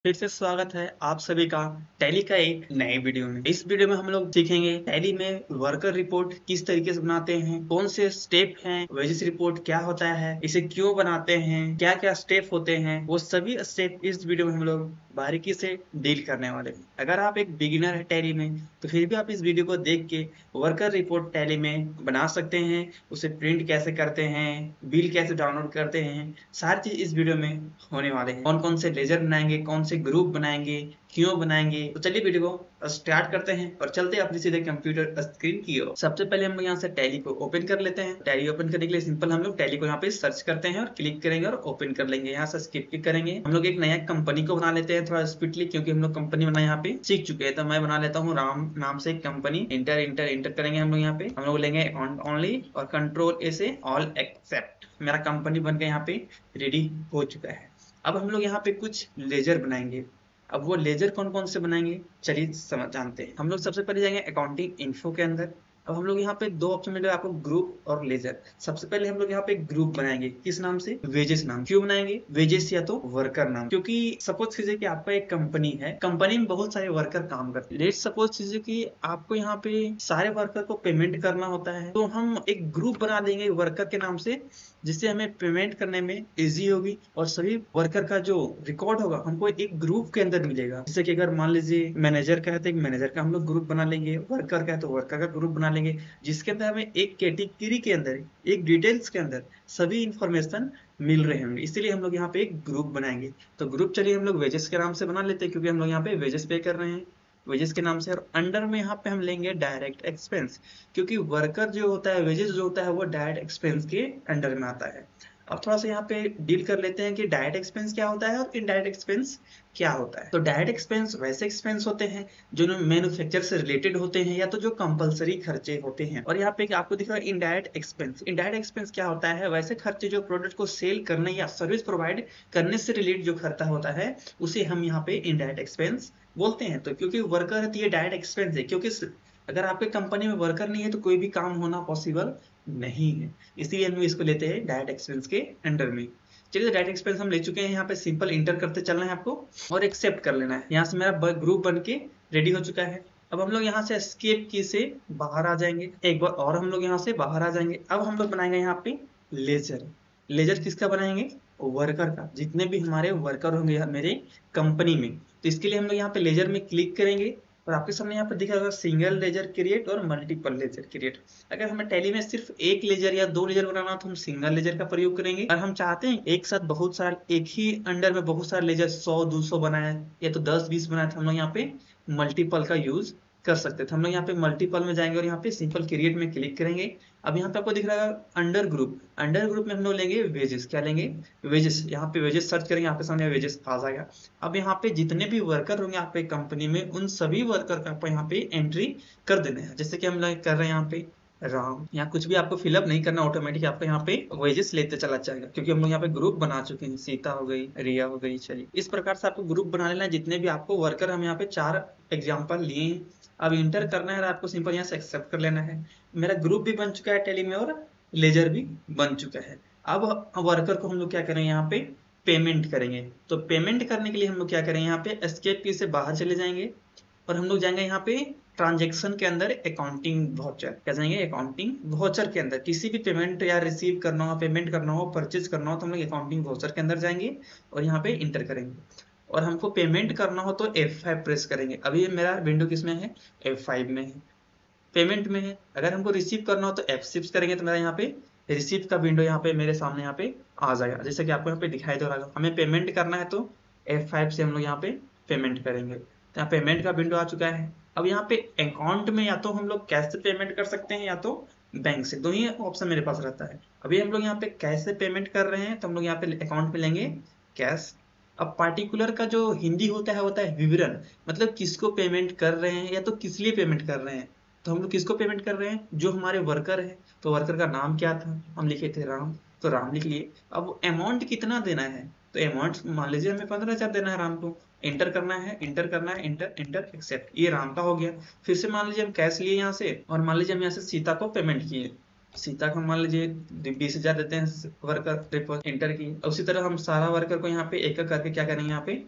फिर से स्वागत है आप सभी का टैली का एक नए वीडियो में। इस वीडियो में हम लोग सीखेंगे टैली में वर्कर रिपोर्ट किस तरीके से बनाते हैं, कौन से स्टेप हैं, वेजेस रिपोर्ट क्या होता है, इसे क्यों बनाते हैं, क्या क्या स्टेप होते हैं, वो सभी स्टेप इस वीडियो में हम लोग बारीकी से डील करने वाले हैं। अगर आप एक बिगिनर है टैली में तो फिर भी आप इस वीडियो को देख के वर्कर रिपोर्ट टैली में बना सकते हैं। उसे प्रिंट कैसे करते हैं, बिल कैसे डाउनलोड करते हैं, सारी चीज इस वीडियो में होने वाले हैं। कौन कौन से लेजर बनाएंगे, कौन से ग्रुप बनाएंगे, क्यों बनाएंगे। तो चलिए वीडियो को स्टार्ट करते हैं और चलते हैं अपने सीधे कंप्यूटर स्क्रीन की ओर। सबसे पहले हम लोग यहाँ से टैली को ओपन कर लेते हैं। टैली ओपन करने के लिए सिंपल हम लोग टैली को यहाँ पे सर्च करते हैं और क्लिक करेंगे और ओपन कर लेंगे। यहाँ से स्किप भी करेंगे। हम लोग एक नया कंपनी को बना लेते हैं थोड़ा स्पीडली, क्योंकि हम लोग कंपनी बना यहाँ पे सीख चुके हैं। तो मैं बना लेता हूँ राम नाम से एक कंपनी। इंटर इंटर इंटर करेंगे हम लोग यहाँ पे। हम लोग लेंगे अकाउंट ओनली और कंट्रोल ए से ऑल एक्सेप्ट। मेरा कंपनी बन के यहाँ पे रेडी हो चुका है। अब हम लोग यहाँ पे कुछ लेजर बनाएंगे। अब वो लेजर कौन कौन से बनाएंगे चलिए समझ जानते हैं। हम लोग सबसे पहले जाएंगे अकाउंटिंग इन्फो के अंदर। अब हम लोग यहाँ पे दो ऑप्शन मिलेगा आपको, ग्रुप और लेजर। सबसे पहले हम लोग यहाँ पे ग्रुप बनाएंगे। किस नाम से? वेजेस नाम। क्यों बनाएंगे वेजेस या तो वर्कर नाम? क्योंकि सपोज कीजिए कि आपका एक कंपनी है, कंपनी में बहुत सारे वर्कर काम करते हैं। लेट सपोज कीजिए कि आपको यहाँ पे सारे वर्कर को पेमेंट करना होता है, तो हम एक ग्रुप बना देंगे वर्कर के नाम से, जिससे हमें पेमेंट करने में इजी होगी और सभी वर्कर का जो रिकॉर्ड होगा हमको एक ग्रुप के अंदर मिलेगा। जैसे कि अगर मान लीजिए मैनेजर का है तो एक मैनेजर का हम लोग ग्रुप बना लेंगे, वर्कर का है तो वर्कर का ग्रुप बना लेंगे, जिसके अंदर हमें एक कैटेगरी के अंदर, एक डिटेल्स के अंदर सभी इंफॉर्मेशन मिल रहे होंगे। इसलिए हम लोग यहाँ पे एक ग्रुप बनाएंगे। तो ग्रुप चलिए हम लोग वेजेस के नाम से बना लेते हैं, क्योंकि हम लोग यहाँ पे वेजेस पे कर रहे हैं, वेजेस के नाम से। और अंडर में यहाँ पे हम लेंगे डायरेक्ट एक्सपेंस, क्योंकि वर्कर जो होता है, वेजेस जो होता है वो डायरेक्ट एक्सपेंस के अंडर में आता है। अब थोड़ा सा यहाँ पे डील कर लेते हैं कि डायरेक्ट एक्सपेंस क्या होता है और इनडायरेक्ट एक्सपेंस क्या होता है। तो डायरेक्ट एक्सपेंस वैसे एक्सपेंस होते हैं जो मैन्युफैक्चर से रिलेटेड होते हैं या तो जो कंपलसरी खर्चे होते हैं। और यहाँ पे आपको दिख रहा है इनडायरेक्ट एक्सपेंस। इनडायरेक्ट एक्सपेंस क्या होता है? वैसे खर्चे जो प्रोडक्ट को सेल करने या सर्विस प्रोवाइड करने से रिलेटेड जो खर्चा होता है, उसे हम यहाँ पे इनडायरेक्ट एक्सपेंस बोलते हैं। तो क्योंकि वर्कर है तो ये डायरेक्ट एक्सपेंस है, क्योंकि अगर आपके कंपनी में वर्कर नहीं है तो कोई भी काम होना पॉसिबल नहीं है। इसीलिए हम इसको लेते हैं डायरेक्ट एक्सपेंस के अंडर में। चलिए डायरेक्ट एक्सपेंस हम ले चुके हैं। यहाँ पे सिंपल इंटर करते चलना है आपको और एक्सेप्ट कर लेना है। यहाँ से मेरा ग्रुप बन के रेडी हो चुका है। अब हम लोग यहाँ से एस्केप की से बाहर आ जाएंगे, एक बार और हम लोग यहाँ से बाहर आ जाएंगे। अब हम लोग बनाएंगे यहाँ पे लेजर। लेजर किसका बनाएंगे? वर्कर का। जितने भी हमारे वर्कर होंगे मेरे कंपनी में, तो इसके लिए हम लोग यहाँ पे लेजर में क्लिक करेंगे और आपके सामने यहाँ पर दिख रहा होगा सिंगल लेजर क्रिएट और मल्टीपल लेजर क्रिएट। अगर हमें टैली में सिर्फ एक लेजर या दो लेजर बनाना तो हम सिंगल लेजर का प्रयोग करेंगे। और हम चाहते हैं एक साथ बहुत सारा, एक ही अंडर में बहुत सारे लेजर 100-200 बनाए या तो 10-20 बनाए, तो हम लोग यहाँ पे मल्टीपल का यूज कर सकते थे। हम लोग यहाँ पे मल्टीपल में जाएंगे और यहाँ पे सिंपल क्रिएट में क्लिक करेंगे। अब यहाँ पे आपको दिख रहा है अंडर ग्रुप। अंडर ग्रुप में हम लोग लेंगे वेजेस। क्या लेंगे? वेजेस। यहाँ पे वेजेस सर्च करेंगे, आपके सामने वेजेस आ जाएगा। अब यहाँ पे जितने भी वर्कर होंगे आपके कंपनी में, उन सभी वर्कर का आपको यहाँ पे एंट्री कर देना है। जैसे कि हम लोग कर रहे हैं यहाँ पे राम। यहाँ कुछ भी आपको फिलअप नहीं करना, ऑटोमेटिक आपको यहाँ पे वेजेस लेते चला जाएगा, क्योंकि हम लोग यहाँ पे ग्रुप बना चुके हैं। सीता हो गई, रिया हो गई। चलिए इस प्रकार से आपको ग्रुप बना लेना है। जितने भी आपको वर्कर, हम यहाँ पे 4 एग्जाम्पल लिए हैं। अब इंटर करना है, आपको सिंपल यहाँ से एक्सेप्ट कर लेना है। मेरा ग्रुप भी बन चुका है टैली में और लेजर भी बन चुका है। अब वर्कर को हम लोग क्या करें, यहाँ पे पेमेंट करेंगे। तो पेमेंट करने के लिए हम लोग क्या करें, यहाँ पे एस्केप की से बाहर चले जाएंगे और हम लोग जाएंगे यहाँ पे ट्रांजेक्शन के अंदर अकाउंटिंग वाउचर। क्या जाएंगे? अकाउंटिंग वाउचर के अंदर। किसी भी पेमेंट या रिसीव करना हो, पेमेंट करना हो, परचेज करना हो, तो हम लोग अकाउंटिंग वाउचर के अंदर जाएंगे और यहाँ पे इंटर करेंगे। और हमको पेमेंट करना हो तो F5 प्रेस करेंगे। अभी मेरा विंडो किसमें है? F5 में है, पेमेंट में है। अगर हमको रिसीव करना हो तो F6 करेंगे तो मेरा यहाँ पे रिसीव का विंडो यहाँ पे मेरे सामने यहाँ पे आ जाएगा, जैसे कि आपको यहाँ पे दिखाई दे रहा है। हमें पेमेंट करना है तो F5 से हम लोग यहाँ पे पेमेंट करेंगे। तो यहाँ पेमेंट का विंडो आ चुका है। अब यहाँ पे अकाउंट में या तो हम लोग कैश से पेमेंट कर सकते हैं या तो बैंक से, दो ही ऑप्शन मेरे पास रहता है। अभी हम लोग यहाँ पे कैश से पेमेंट कर रहे हैं, तो हम लोग यहाँ पे अकाउंट में लेंगे कैश। अब पार्टिकुलर का जो हिंदी होता है विवरण, मतलब किसको पेमेंट कर रहे हैं या तो किस लिए पेमेंट कर रहे हैं। तो हम लोग किसको पेमेंट कर रहे हैं? जो हमारे वर्कर है। तो वर्कर का नाम क्या था? हम लिखे थे राम, तो राम लिख लिए। अब अमाउंट कितना देना है? तो अमाउंट मान लीजिए हमें 15,000 देना है राम को। इंटर करना है, इंटर करना है, इंटर इंटर एक्सेप्ट। ये राम का हो गया। फिर से मान लीजिए हम कैश लिए यहाँ से, और मान लीजिए हम यहाँ से सीता को पेमेंट किए। सीता को मान लीजिए 20,000 देते हैं वर्कर, इंटर की। उसी तरह हम सारा वर्कर को यहाँ पे एक एक करके क्या करेंगे, यहाँ पे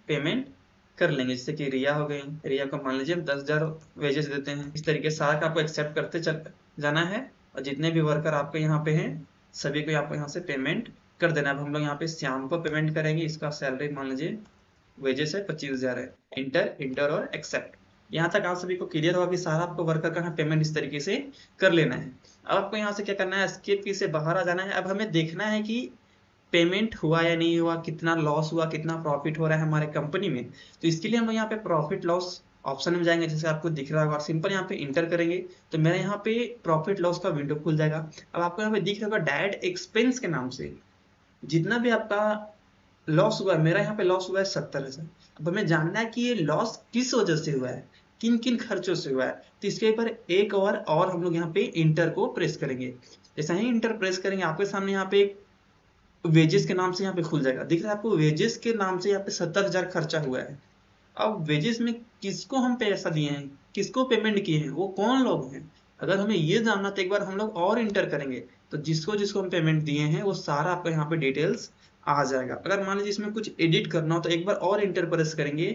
पेमेंट कर लेंगे। जैसे कि रिया हो गई, रिया को मान लीजिए हम 10,000 वेजेस देते हैं। इस तरीके से सारा का आपको एक्सेप्ट करते चल जाना है और जितने भी वर्कर आपके यहाँ पे हैं सभी को आपको यहाँ से पेमेंट कर देना। अब हम लोग यहाँ पे श्याम को पेमेंट करेंगे। इसका सैलरी मान लीजिए वेजेस है 25,000 है। इंटर और एक्सेप्ट। यहाँ तक आप सभी को क्लियर होगा कि सारा आपको वर्कर का पेमेंट इस तरीके से कर लेना है। अब आपको यहाँ से क्या करना है, एस्केप की से बाहर आ जाना है। अब हमें देखना है कि पेमेंट हुआ या नहीं हुआ, कितना लॉस हुआ, कितना प्रॉफिट हो रहा है हमारे कंपनी में। तो इसके लिए हम यहाँ पे प्रॉफिट लॉस ऑप्शन में जाएंगे, जैसे आपको दिख रहा होगा। सिंपल यहाँ पे इंटर करेंगे तो मेरे यहाँ पे प्रॉफिट लॉस का विंडो खुल जाएगा। अब आपको यहाँ पे दिख रहा होगा डायरेक्ट एक्सपेंस के नाम से जितना भी आपका लॉस हुआ है। मेरा यहाँ पे लॉस हुआ है 70,000। अब हमें जानना है कि ये लॉस किस वजह से हुआ है, किन किन खर्चों से हुआ है। तो इसके ऊपर एक और हम लोग यहाँ पे इंटर को प्रेस करेंगे। जैसे ही इंटर प्रेस करेंगे आपके सामने यहाँ पे एक वेजेस के नाम से यहाँ पे खुल जाएगा। दिख रहा है आपको वेजेस के नाम से यहाँ पे 70,000 खर्चा हुआ है। अब वेजेस में किसको हम पैसा दिए हैं, किसको पेमेंट किए हैं, वो कौन लोग हैं, अगर हमें ये जानना तो एक बार हम लोग और इंटर करेंगे तो जिसको जिसको हम पेमेंट दिए हैं वो सारा आपका यहाँ पे डिटेल्स आ जाएगा। अगर मान लीजिए इसमें कुछ एडिट करना हो तो एक बार और इंटर प्रेस करेंगे,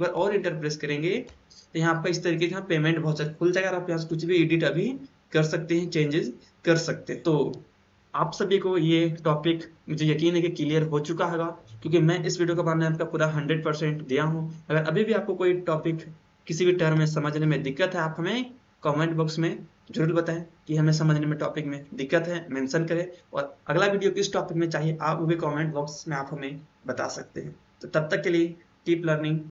तो यहाँ आपका इस तरीके का पेमेंट बहुत सारा खुल जाएगा और आप यहाँ से कुछ भी एडिट अभी कर सकते हैं, चेंजेस कर सकते हैं। तो आप सभी को ये टॉपिक मुझे यकीन है कि क्लियर हो चुका होगा, क्योंकि मैं इस वीडियो का बनाने आपका पूरा 100% दिया हूँ। अगर अभी भी आपको कोई टॉपिक किसी भी टर्म में समझने में दिक्कत है, आप हमें कमेंट बॉक्स में जरूर बताएं कि हमें समझने में टॉपिक में दिक्कत है, मेंशन करें। और अगला वीडियो किस टॉपिक में चाहिए आप वो भी कमेंट बॉक्स में आप हमें बता सकते हैं। तो तब तक के लिए कीप लर्निंग।